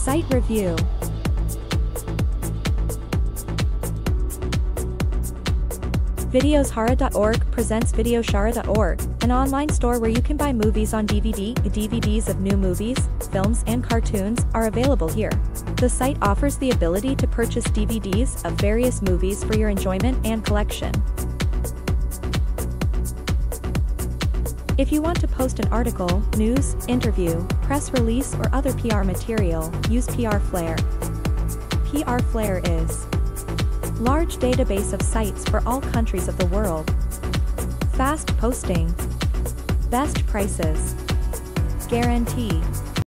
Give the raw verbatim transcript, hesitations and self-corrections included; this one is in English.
Site review. Videoshara dot org presents Videoshara dot org, an online store where you can buy movies on D V D. The D V Ds of new movies, films, and cartoons are available here. The site offers the ability to purchase D V Ds of various movies for your enjoyment and collection. If you want to post an article, news, interview, press release, or other P R material, use P R Flare. P R Flare is large database of sites for all countries of the world. Fast posting. Best prices. Guarantee.